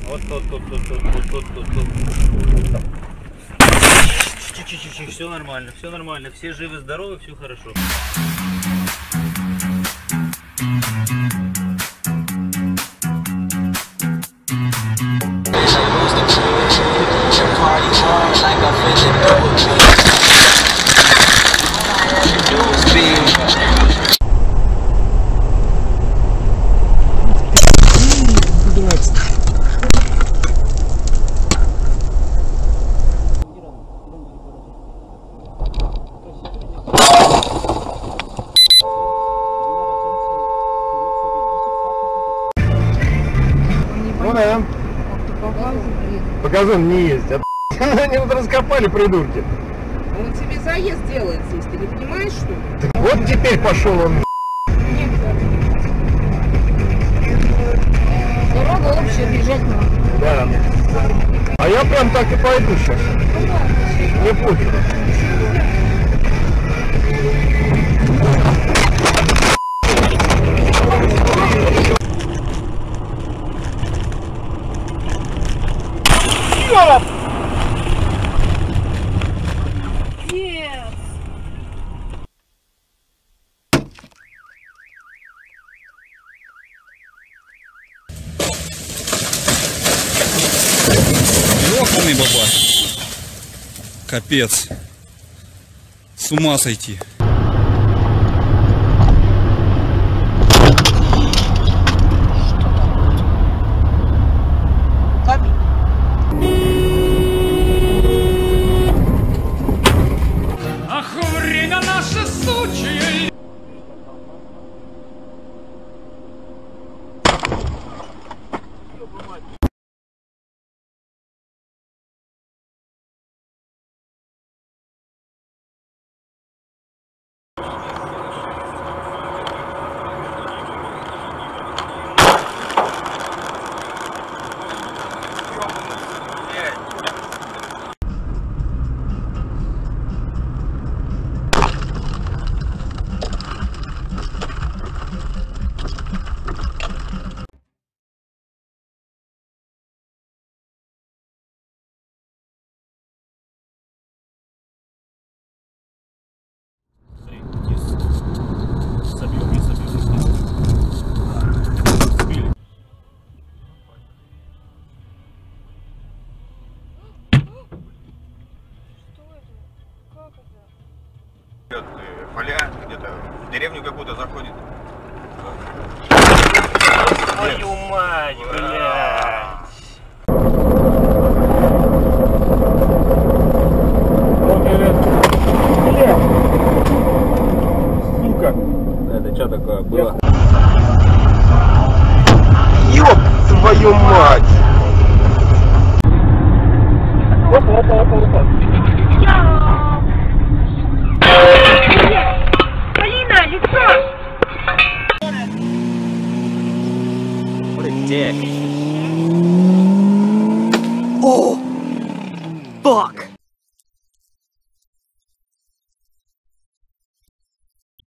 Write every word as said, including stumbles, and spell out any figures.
Вот тут, тут, тут, тут, тут, тут, тут, тут. Чуть-чуть, все нормально, все нормально, все живы, здоровы, все хорошо. Ну да. По газону не ездят. Они вот раскопали, придурки. Он тебе заезд делает здесь, ты не понимаешь, что ли? Вот теперь пошел он. Дорога общая, бежать надо. Да. А я прям так и пойду сейчас. Не пофиг. Нет. Ёханый баба. Капец. С ума сойти. Ах, время наше сучье! Поля где-то в деревню какую-то заходит. Твою мать, блядь! Сука. Это что такое было? Ёб твою мать! Опа, опа, опа, опа. Полина, лицо! Где? О! Fuck!